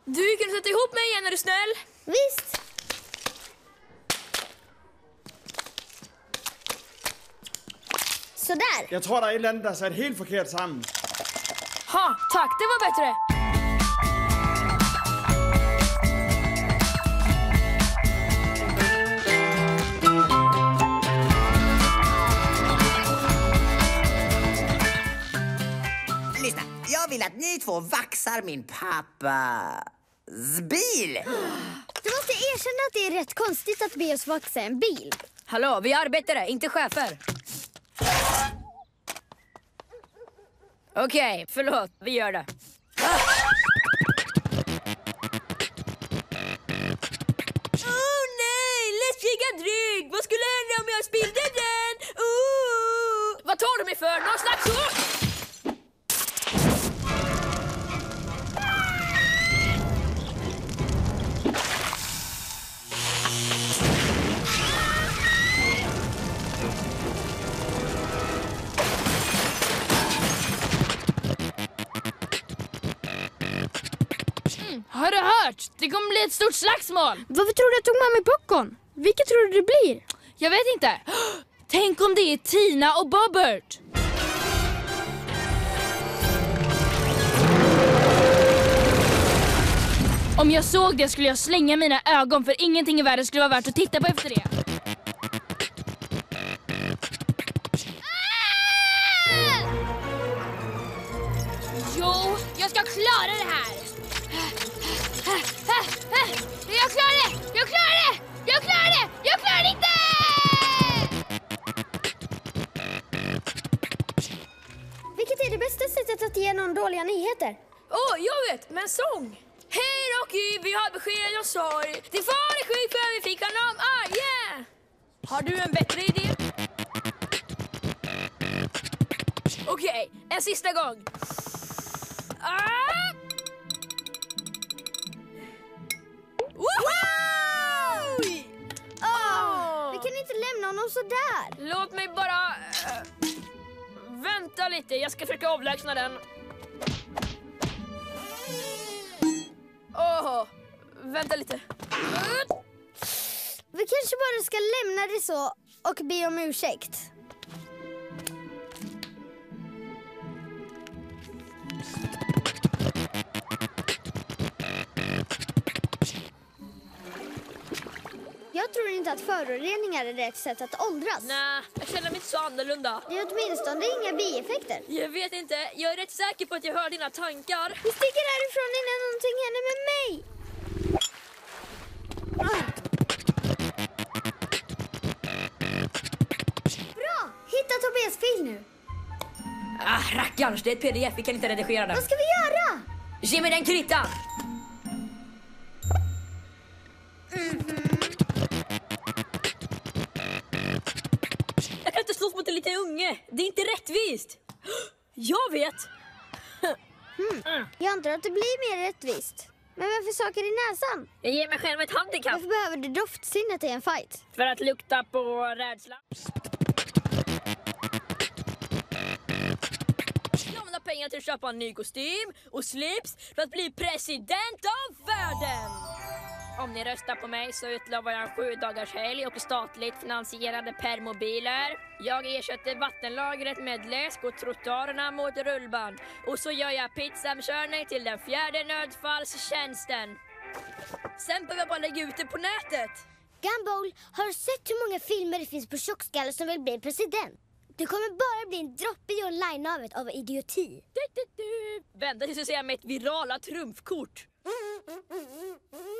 Du kan sätta ihop mig igen, är du snäll? Visst. Sådär. Jeg tror, der er et eller andet, der er sat helt forkert sammen. Ha, tack, det var bättre. Lyssna, jag vill att ni två vaxar min pappas bil. Du måste erkänna att det är rätt konstigt att be oss vaxa en bil. Hallå, vi är arbetare, inte chefer. Okej, förlåt, vi gör det. Oh nej, läskiga dryck! Vad skulle hända om jag spillde den? Vad tar du mig för? Någon slags ord? Har du hört? Det kommer bli ett stort slagsmål. Varför tror du jag tog med mig popcorn? Vilka tror du det blir? Jag vet inte. Tänk om det är Tina och Bobbert. Om jag såg det skulle jag slänga mina ögon, för ingenting i världen skulle vara värt att titta på efter det. Jo, jag ska klara det här. Jag klarar det! Jag klarar det! Jag klarar det! Jag klarar det inte! Vilket är det bästa sättet att ge någon dåliga nyheter? Jag vet, men sång. Hej Rocky, vi har besked och sorg. Din far är sjuk för vi fick honom. Yeah! Har du en bättre idé? Okej, en sista gång. Wow! Vi kan inte lämna honom så där. Låt mig bara... vänta lite, jag ska försöka avlägsna den. Vänta lite. Vi kanske bara ska lämna det så och be om ursäkt. Jag tror inte att föroreningar är rätt sätt att åldras. Nej, jag känner mig inte så annorlunda. Det är åtminstone inga bieffekter. Jag vet inte, jag är rätt säker på att jag hör dina tankar. Vi sticker härifrån innan någonting händer med mig. Bra! Hitta Tobias fil nu. Rackarns, det är ett pdf, vi kan inte redigera den. Vad ska vi göra? Ge mig den krittan! Jag kan inte slåss mot en liten unge. Det är inte rättvist. Jag vet. Jag antar att det blir mer rättvist. Men varför saker i näsan? Jag ger mig själv ett handikapp. Varför behöver du doftsinnet i en fight? För att lukta på rädsla. Jag använder pengar till att köpa en ny kostym och slips för att bli president av världen. Om ni röstar på mig så utlovar jag en 7-dagars helg och statligt finansierade permobiler. Jag ersätter vattenlagret med läsk och trottoarerna mot rullband. Och så gör jag pizzamkörning till den 4:e nödfallstjänsten. Sen behöver jag bara lägga ut det på nätet. Gumball, har du sett hur många filmer det finns på tjockskallar som vill bli president? Du kommer bara bli en droppe i online-navet av idioti. Vänta tills jag ser med ett virala trumfkort.